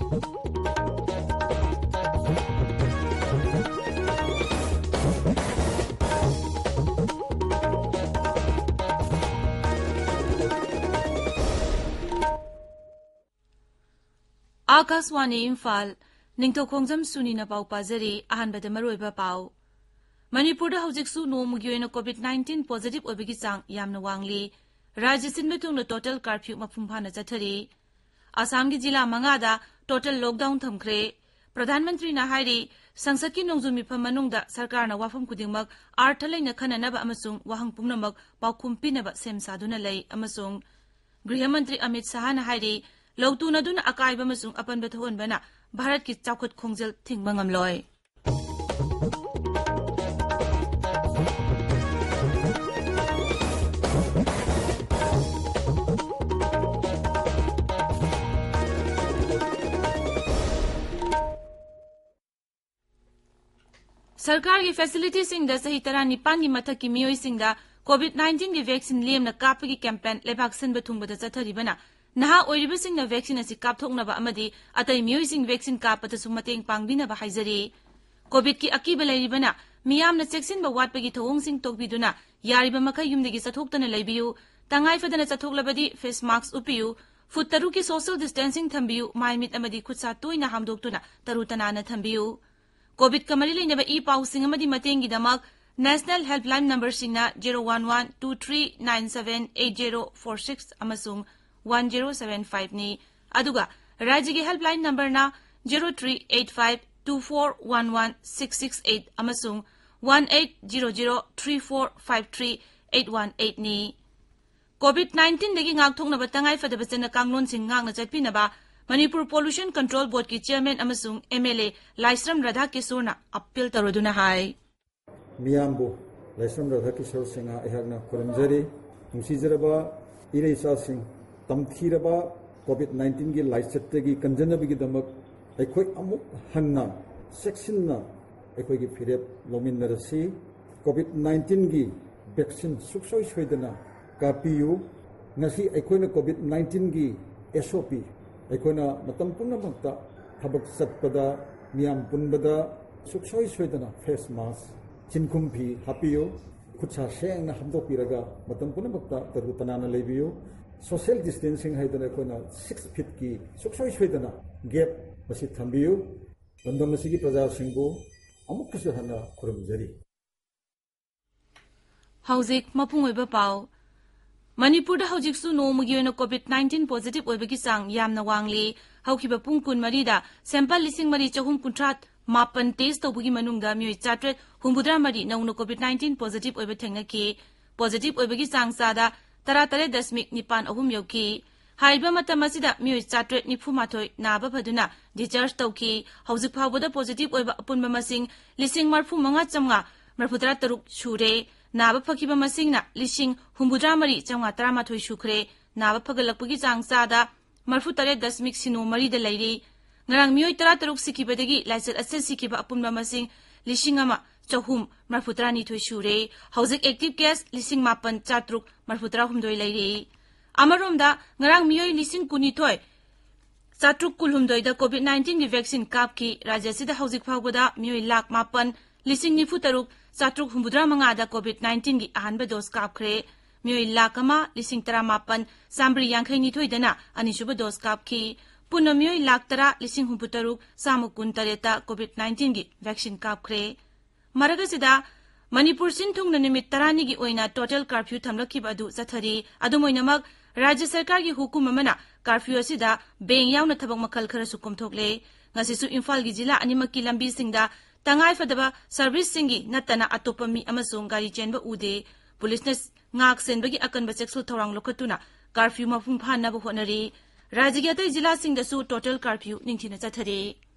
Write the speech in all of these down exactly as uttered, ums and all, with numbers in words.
आकाशवाणी इम्फाल निंगथौखोंगजम सुनी न पाउ पाजरी अहनबद मरोइबा पाउ मणिपुर हौजिकसु नोमुगी ओइना कोविड नाइन्टीन पॉजिटिव ओइबगी चांग यामना वांगली राज्य सिनबे तुंगना टोटल कर्फ्यू मफुम फाना चथरी आसाम की जिला मंगादा टोटल लॉकडाउन थमख्रे प्रधानमंत्री ना हाइरी संसद की नोंजु मिफम मनुंगदा सरकार ना वाफम कुदिंगमक आर्थ लैना खननब अमसुंग वाहंग पुंगनमक पाउखुम पिनब सेम सादुना लै अमसुंग गृह मंत्री अमित शाह ना हाइरी लौतुनदुन अकाइब अमसुंग अपन बथोनबना भारत की चाउखत खोंगजल थिंगबा ngamloi सरकार की फैसिलिटी सिंगदा सही तरह निपान की मथक की मियोई सिंगदा कोविड नाइन्टीन की वैक्सीन लेमना कापगी कैंपेन लेबाक सिनबा थुंगबदा चथरिबना नहा ओइरिबा सिंगना वैक्सीन असि कापथोकनबा अमदी अतै मियोई सिंग वैक्सीन कापतसु मतेंग पांगबिनबा हाइजरी कोविड की अकीबा लैरिबना मियामना चेक्सिनबा वाटपगी थौंग सिंग तोकबिदुना यारिबा मखै युमदगी चथोक्तना लैबियु तंगाई फदना चथोकलबदी फेस मास्क उपियु फुट तरु की सोशल डिस्टेंसिंग थंबियु माइमिट अमदी खुदसा तोइना हामदोक्तुना तरुतनाना थंबियु कोविड का मरी लेनबा ई पाउसिंग अमदी मतेंगी दमक नेशनल हेल्पलाइन नंबर सिंगना zero one one two three nine seven eight zero four six अमसुंग one zero seven five नि अदुगा राज्य की हेल्पलाइन नंबर ना zero three eight five two four one one six six eight अमसुंग one eight zero zero three four five three eight one eight नि covid nineteen दगी ngakthoknaba tangai fadabasena kanglon sing ngangna chatpinaba Manipur pollution control board की chairman अमसुंग MLA Laisram Radha किशोरना appeal तरोदुना हाय मियामबु लाइस्रम राधा किशोर सिंह एहगना खुरमजरी नुसीजरबा इरेसा सिंह तमथीरबा कोविड नाइन्टीन की लाइचत्तगी कंजनबगी दमक अखोय अमुक हन्ना सेक्सिनना अखोय की फिरेप लोमिनरसी कोविड नाइन्टीन की वैक्सीन सुखसोय सोयदना कापियु ngasi अखोयना कोविड नाइन्टीन की एसओपी अखोना मतम पुनमक्ता थबक चटपदा मियाम पुनबदा सुखसोय सोयदना फेस मास्क चिनकुम भी हापियो खुदसा सेंगना हमदोपिरगा मतम पुनमक्ता तरु तनाना लेबियो सोशल डिस्टेंसिंग हाइदना अखोना six फीट की सुखसोय सोयदना गैप मसी थंबियो बंदम मसी की प्रजा सिंगबो अमुकसु हना खुरमजरी हौजिक मपुंगोइबा पाउ मणिपुर हौजिकसु नोमुगी ओइना कोविड नाइन्टीन पॉजिटिव ओइबगी चांग यामना वांगली हौखिबा पुंग कुन मरीदा सैंपल लिसिंग मरी चहुम कुंट्रात मापन टेस्ट तौबगी मनुंगदा मियोय चाट्रेट हुंबुद्रा मरी नौनो कोविड नाइन्टीन पॉजिटिव ओइबा थेंगनकी पॉजिटिव ओइबगी चांग सादा तरातरे दशमिक निपान अहुम यौकी हाइबा मतम असिदा मियोय चाट्रेट निफुमाथोय नाबा फदुना डिचार्ज तौकी हौजिक फावबदा पॉजिटिव ओइबा अपुनबा मसिंग लिसिंग मरफु मंगा चमगा मरफुद्रा तरुक छुरे नाबा फकीबा मसिंगना लिसिंग हुंबुद्रा मरी चमगा तरामाथोय सुखरे नाबा फगलकपगी चांग सादा मरफु तरे दशमिक सिनो मरीदा लैरी ngarang miyoy tara taruk sikibadagi laisat asel sikiba apunba masing lising ama chahum marfutra ni thoi shure hauzik active case lising mapan chatruk marfutra humdoi lairi amaromda ngarang miyoy lising kuni thoi chatruk kulhumdoi da covid nineteen gi vaccine kap ki rajya sida hauzik phawgoda miyoy lak mapan lising nifu taruk chatruk humbudra manga da covid nineteen gi ahanba dose kap khre miyoy lak ama lising tara mapan sambri yankhai ni thoi dana ani shuba dose kap ki पुनमियोय लाख तरा लिसिंग हुंपुतरुक सामुकुन तरेता covid nineteen की vaccine कापख्रे मरगसिदा मणिपुर सिंथुंगना निमित तरानी की ओइना टोटल कर्फ्यू थमलखिबा अदु चथरी अदुमोइनमक राज्य सरकार की हुकुम अमना कर्फ्यू असिदा बेंग यावना थबक मखल खरसु कुमथोकले ngasisu इम्फाल की जिला अनिमक की लंबी सिंगदा तंगाई फदबा सर्विस सिंगी नतना अतोपा मी अमसुंग गाड़ी चेनबा उदे पुलिस ने ngak senbagi akanba सेक्सुअल थौरांग लोखतुना कर्फ्यू मफुम फानबा होनरी राज्य के जिला सिंगदसु टोटल कर्फ्यू निंथिना चथरे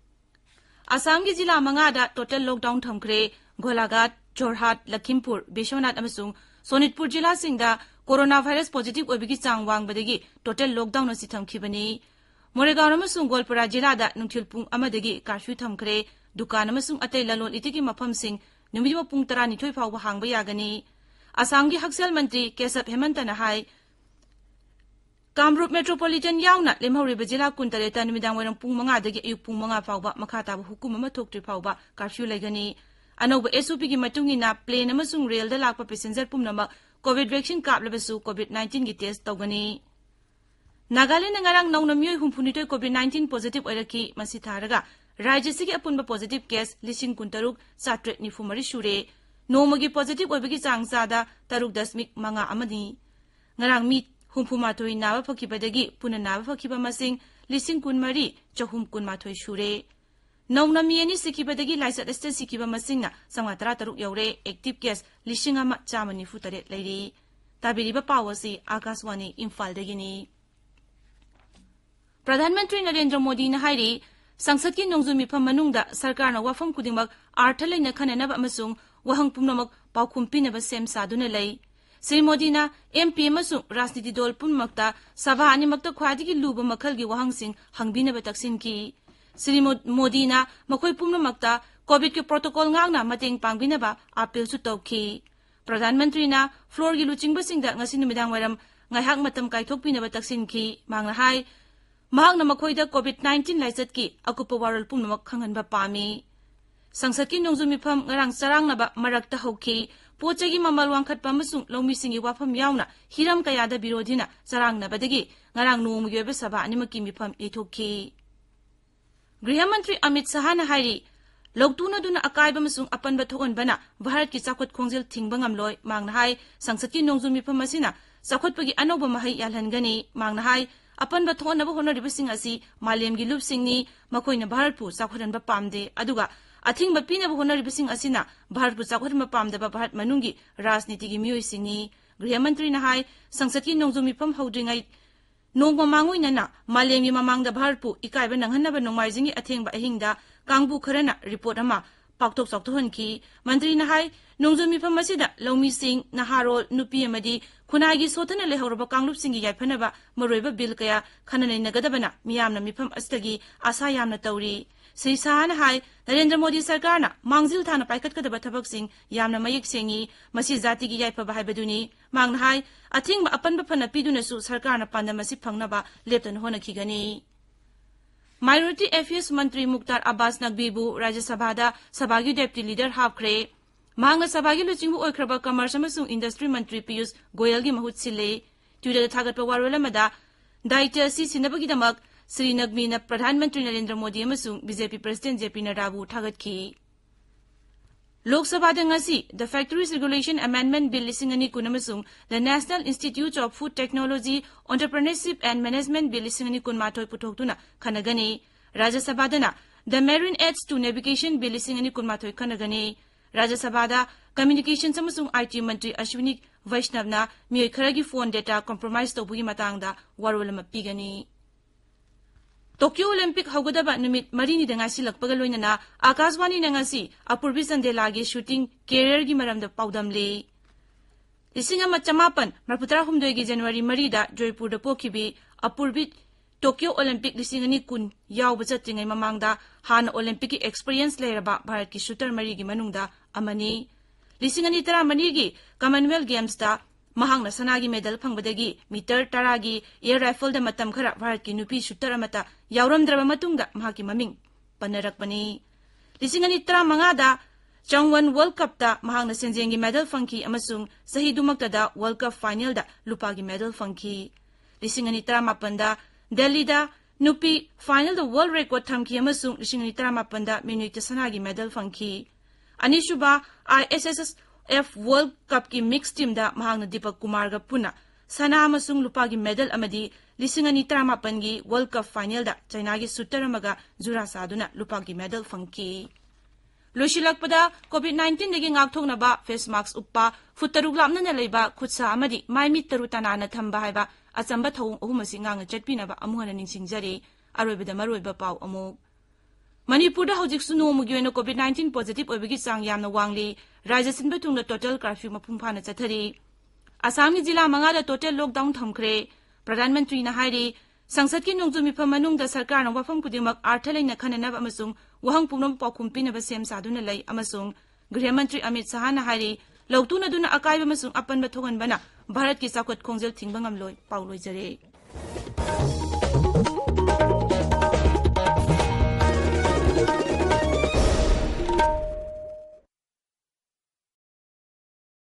असम की जिला मंगादा टोटल लॉकडाउन थमख्रे गोलाघाट जोरहाट लखीमपुर बिश्वनाथ अमसुंग सोनितपुर जिला सिंगदा कोरोना वायरस पॉजिटिव ओबिगी चांग वांगबदगी टोटल लॉकडाउन असि थमखिबनी मोरेगांव अमसुंग गोलपुरा जिलादा नुंथिल पुंग अमदगी कर्फ्यू थमख्रे दुकान अमसुंग अतै ललोन इतिगी मफम सिंग नुमिदिम पुंग तरा निथोय फावबा हांगबा यागनी असम की हक्सेल मंत्री केशव हेमंतना हाय Kamrup Metropolitan yauna lemhoriba jila kuntareta numidang wairang pung manga dagi ayuk pung manga fauba makha taba hukum ama thoktre fauba curfew laigani. Anoba S O P gi matungina plane amasung rail da lakpa passenger pumnama COVID vaccine kaplabasu COVID nineteen gi test tawgani. Nagaland ngarang nauna miyoi humpunitoy COVID nineteen positive oiraki masi tharaga Rajya sigi apunba positive case lising kuntaruk satret ni fumari shure. Nomagi positive oibagi chang sada taruk dasmik manga amani. Ngarang mi humpumatoi nawa phakibadagi puna nawa phakiba masing lising kunmari chahum kunmathoi shure. Nauna miyani sikibadagi laisat este sikiba masingna samgatara taruk yaure active case lising ama chamani futare lairi. Tabiriba pawasi Akaswani Imphal dagini. Pradhan Mantri Narendra Modi na hairi Sangsad ki nongzu mifam manungda sarkar na wafam kudingmak arthalay na kananaba amasung wahang pumnamak paukum pinaba sem saduna lay. Sri Modi na M P amasung rasniti dol punmakta sabha animakta khwadigi luba makhalgi wahang sing hangbinaba taksin ki. Sri Modi na makoy pumnamakta COVID ki protocol ngangna mating pangbinaba appeal su tawki. Pradhan Mantri na floor gi luchingba singda ngasi numidang waram ngayhak matam kaithok pinaba taksin ki mangna hai mahang na makoida COVID nineteen laisat ki akupa waral pumnamak khanganba pami. Sangsad ki nongzu mifam ngarang sarang naba marakta hauki pochagi mamal wangkhat pamasung lawmi singi wafam yauna hiram kayada birodina sarang nabadagi ngarang nomugi oiba sabha animaki mifam ithokki. Griha Mantri Amit Shah na hairi logtuna duna akaiba masung apanba thokonbana Bharat ki chakhot khongjel thingba ngamloi mangna hai sangsad ki nongzu mifam asina chakhotpagi anoba mahai yalhangani mangna hai apan ba thon na ba honor ribsing asi malem gi lup sing ni makoi na Bharat pu sakhoran ba pamde aduga athing ba pina ba honor ribsing asina Bharat pu sakhoran ba pamda ba Bharat manungi rajniti gi mioi singi Griha Mantri na hai sangsad ki nongzu mifam hodringai nongma mangoi na na malem gi mamang da Bharat pu ikai ba nanghan na ba nongmai jingi atheng ba ahingda kangbu kharana report ama paktok sakthon ki mantri na hai nongzu mifam asida lawmi sing naharol nupi amadi khunagi sothana lehorba kanglup singi yaifanaba maroiba bil kaya khananai nagadabana miyamna mifam astagi asa yamna tawri Sri Sahana hai Narendra Modi sarkar na mangjil thana paikat kadaba thabak sing yamna mayek sengi masi jati gi yaifa bahai baduni mangna hai athing ba apan ba phana piduna su sarkar na panda masi phangnaba leptan hona khigani. Minority Affairs Mantri Mukhtar Abbas Naqvibu Rajya Sabha da Sabhagi Deputy Leader hapkhre Mahanga Sabhagi luchingbu oikraba Commerce amasung Industry Mantri Piyush Goyal gi mahut sile Tuida thagatpa warwala mada daitya si sinabagidamak Sri Naqvi na Pradhan Mantri Narendra Modi amasung B J P President J P Nadda bu thagatki. Lok Sabha da ngasi the Factories Regulation Amendment Bill lising ani kun amasung the National Institute of Food Technology Entrepreneurship and Management Bill lising ani kun matoi puthokduna khanagani. Rajya Sabha da na the Marine Aids to Navigation Bill lising ani kun matoi khanagani. Rajya Sabha da Communications amasung I T Mantri Ashwini Vaishnav na miyoi kharagi phone data compromise tawbugi matangda warwalama pigani. Tokyo Olympic haugadaba numit marini da ngasi lakpaga loinana Akaswani na ngasi apurbi sandela gi shooting career gi maramda paudamle. Lising ama chamapan marputara humdoi gi January mari da Joypur da pokhibi apurbi Tokyo Olympic lising ani kun yawba chatingai mamangda hana Olympic ki experience leiraba Bharat ki shooter mari gi manungda amani. Lising ani tara mani gi Commonwealth Games da mahang na sanagi medal pangbadagi meter taragi air rifle da matam khara Bharat ki nupi shooter amata yauramdraba matungda mahaki maming panarakpani. Lising ani tara manga da Changwon World Cup da mahang na senjengi medal fangki amasung sahi dumakta da World Cup final da lupagi medal fangki. Lising ani tara mapanda Delhi da nupi final da world record thamki amasung lising ani tara mapanda minuita sanagi medal fangki. Anishuba I S S F World Cup ki mixed team da mahang na Deepak Kumar ga puna sana amasung lupagi medal amadi lising ani tara mapangi World Cup final da China gi shooter amaga jura saduna lupagi medal fangki. Loshilakpada COVID nineteen dagi ngakthokna ba face mask uppa futaruk lamna na leiba khutsa amadi maimit taru tanana thamba haiba achamba thong ahumasi ngang chatpina ba amuhana ningsingjari aroibada maroiba pau amuk. Manipur da hojik suno mugi oina COVID nineteen positive oibagi chang yamna wangli Rajya sinba tungna total curfew mapumphana chathari. Assam gi jila manga da total lockdown thamkhre. Pradhan Mantri na hairi sangsad ki nongzu mifam manung da sarkar na wafam kudimak arthalai na khananab amasung wahang pumnom paukumpina ba sem saduna lai amasung Griha Mantri Amit Shah na hairi logtuna duna akaiba amasung apan ba thogan bana Bharat ki chakhot khongjel thingba ngamloi pauloi jare.